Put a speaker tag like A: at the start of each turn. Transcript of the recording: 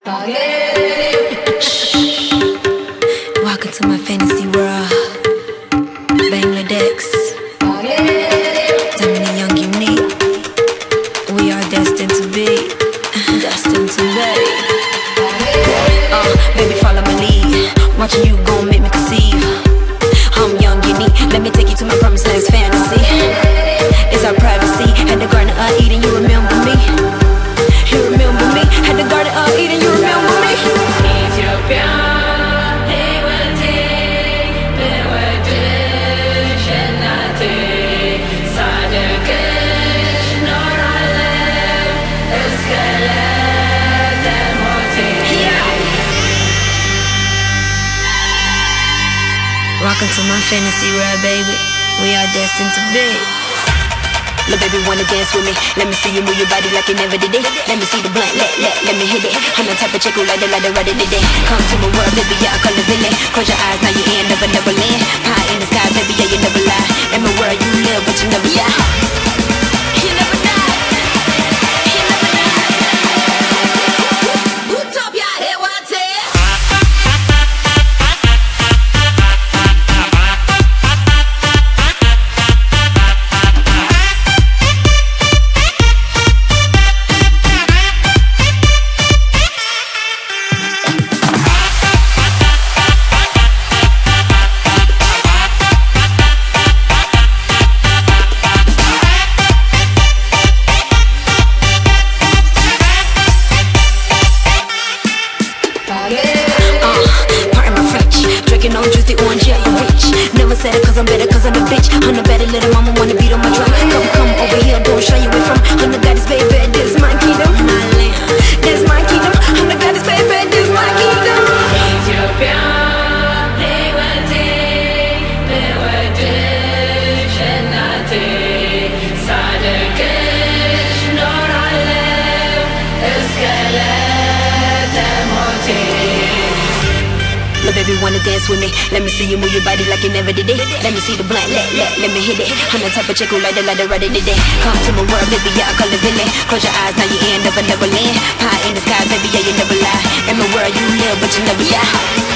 A: Welcome to my fantasy world. Bangladesh. Diamond and Young Unique. We are destined to be. Destined to be. Baby, follow my lead. Watching you gon' make me conceive. I'm Young Unique. Let me take you to my promised land's fantasy. It's our privacy. Had the Garden of Eden, you remember me? You remember me? Had the Garden of Eden, you remember me? Ethiopia. Welcome to my fantasy world, baby. We are destined to be. Little baby, wanna dance with me? Let me see you move your body like you never did it. Let me see the blunt, let me hit it. I'm the type of chick who like the right of the day. Come to my world, baby, yeah, I call it villain. Close your eyes, now you in, never land. Pie in the sky, baby, yeah, you never lie. In my world, you live, but you never die. You never die. You never die. Utopia, hey, what's it? On juicy orange, yeah, you rich. Never said it cause I'm better, cause I'm a bitch. I'm the better little mama, wanna beat on my drum. Come over here, don't show you where from. I'm the goddess, baby, this my kingdom. This my kingdom. I'm the goddess, baby, this my kingdom. Ethiopia, baby, wanna dance with me? Let me see you move your body like you never did it. Let me see the blunt, let me hit it. I'm the type of chick who like the right of the day. Come to my world, baby, yeah, I call it villain. Close your eyes, now you in, never land. Pie in the sky, baby, yeah, you never lie. In my world, you live, but you never die.